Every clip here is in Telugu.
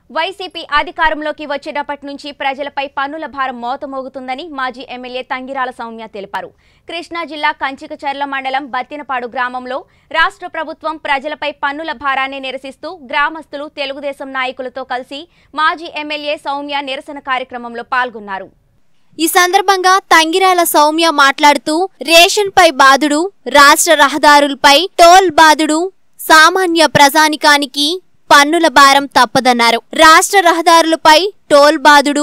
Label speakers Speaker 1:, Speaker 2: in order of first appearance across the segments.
Speaker 1: వైసీపీ అధికారంలోకి వచ్చేటప్పటి నుంచి ప్రజలపై పన్నుల భారం మోతమోగుతుందని మాజీ ఎమ్మెల్యే తంగిరాల సౌమ్య తెలిపారు. కృష్ణా జిల్లా కంచికచర్ల మండలం బత్తినపాడు గ్రామంలో రాష్ట్ర ప్రభుత్వం ప్రజలపై పన్నుల భారాన్ని నిరసిస్తూ గ్రామస్తులు తెలుగుదేశం నాయకులతో కలిసి మాజీ ఎమ్మెల్యే సౌమ్య నిరసన కార్యక్రమంలో పాల్గొన్నారు.
Speaker 2: ఈ సందర్భంగా తంగిరాల సౌమ్య మాట్లాడుతూ రేషన్ పై బాదుడు, రాష్ట్ర రహదారులపై టోల్ బాదుడు సామాన్య ప్రజానికానికి పన్నుల భారం తప్పదన్నారు. రాష్ట్ర రహదారులపై టోల్ బాదుడు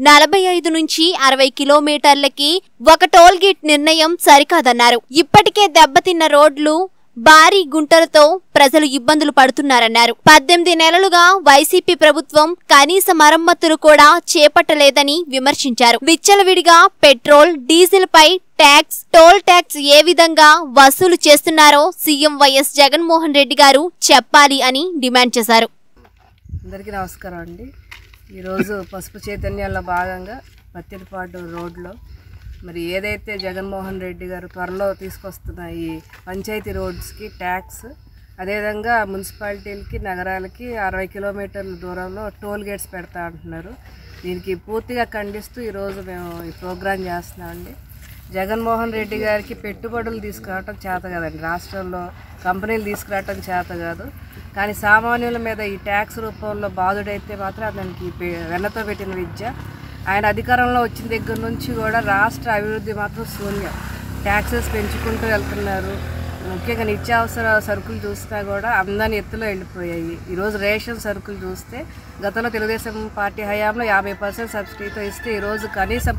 Speaker 2: 45 నుంచి 60 కిలోమీటర్లకి ఒక టోల్ గేట్ నిర్ణయం సరికాదన్నారు. ఇప్పటికే దెబ్బతిన్న రోడ్లు భారీ గుంటలతో ప్రజలు ఇబ్బందులు పడుతున్నారన్నారు. 18 నెలలుగా వైసీపీ ప్రభుత్వం కనీస మరమ్మతులు కూడా చేపట్టలేదని విమర్శించారు. విచ్చలవిడిగా పెట్రోల్, డీజిల్ పై ట్యాక్స్, టోల్ ట్యాక్స్ ఏ విధంగా వసూలు చేస్తున్నారో సీఎం వైఎస్ జగన్మోహన్ రెడ్డి గారు చెప్పాలి అని డిమాండ్ చేశారు.
Speaker 3: అందరికీ నమస్కారం అండి. ఈరోజు పసుపు చైతన్యాల్లో భాగంగా బత్తినపాడు రోడ్లో మరి ఏదైతే జగన్మోహన్ రెడ్డి గారు త్వరలో తీసుకొస్తున్న ఈ పంచాయతీ రోడ్స్కి ట్యాక్స్, అదేవిధంగా మున్సిపాలిటీలకి, నగరాలకి 60 కిలోమీటర్ల దూరంలో టోల్ గేట్స్ పెడతా అంటున్నారు. దీనికి పూర్తిగా ఖండిస్తూ ఈరోజు మేము ఈ ప్రోగ్రాం చేస్తున్నామండి. జగన్మోహన్ రెడ్డి గారికి పెట్టుబడులు తీసుకురావటం చేత కదండి, రాష్ట్రంలో కంపెనీలు తీసుకురావటం చేత కాదు. కానీ సామాన్యుల మీద ఈ ట్యాక్స్ రూపంలో బాధుడైతే మాత్రం అతనికి వెన్నతో పెట్టిన విద్య. ఆయన అధికారంలో వచ్చిన దగ్గర నుంచి కూడా రాష్ట్ర అభివృద్ధి మాత్రం శూన్యం. ట్యాక్సెస్ పెంచుకుంటూ వెళ్తున్నారు. ముఖ్యంగా నిత్యావసర సరుకులు చూసినా కూడా అందరి ఎత్తులో వెళ్ళిపోయాయి. ఈరోజు రేషన్ సరుకులు చూస్తే గతంలో తెలుగుదేశం పార్టీ హయాంలో 50% సబ్సిడీతో ఇస్తే ఈరోజు కనీసం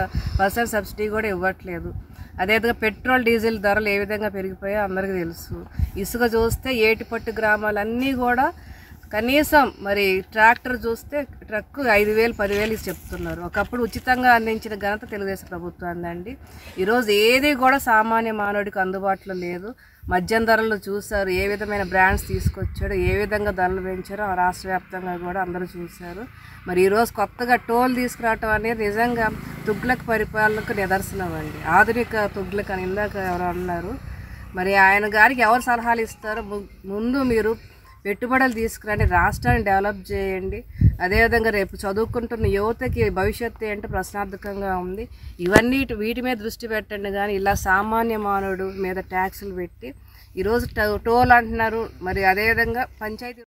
Speaker 3: 25% సబ్సిడీ కూడా ఇవ్వట్లేదు. అదేవిధంగా పెట్రోల్, డీజిల్ ధరలు ఏ విధంగా పెరిగిపోయాయో అందరికీ తెలుసు. ఇసుక చూస్తే ఏటిపట్టు గ్రామాలన్నీ కూడా కనీసం మరి ట్రాక్టర్ చూస్తే ట్రక్కు 5,000, 10,000 చెప్తున్నారు. ఒకప్పుడు ఉచితంగా అందించిన ఘనత తెలుగుదేశం ప్రభుత్వం అండి. ఈరోజు ఏది కూడా సామాన్య మానవుడికి అందుబాటులో లేదు. మద్యం ధరలు చూశారు, ఏ విధమైన బ్రాండ్స్ తీసుకొచ్చాడు, ఏ విధంగా ధరలు పెంచారో రాష్ట్ర వ్యాప్తంగా కూడా అందరూ చూశారు. మరి ఈరోజు కొత్తగా టోల్ తీసుకురావటం అనేది నిజంగా తుగ్లక్ పరిపాలనకు నిదర్శనం అండి. ఆధునిక తుగ్లక్ అని ఇందాక ఎవరు అన్నారు. మరి ఆయన గారికి ఎవరు సలహాలు ఇస్తారో, ముందు మీరు పెట్టుబడులు తీసుకురండి, రాష్ట్రాన్ని డెవలప్ చేయండి. అదేవిధంగా రేపు చదువుకుంటున్న యువతకి భవిష్యత్తు ఏంటో ప్రశ్నార్థకంగా ఉంది. వీటి మీద దృష్టి పెట్టండి. కానీ ఇలా సామాన్య మానవుడు మీద ట్యాక్సులు పెట్టి ఈరోజు టోల్ అంటున్నారు. మరి అదేవిధంగా పంచాయతీ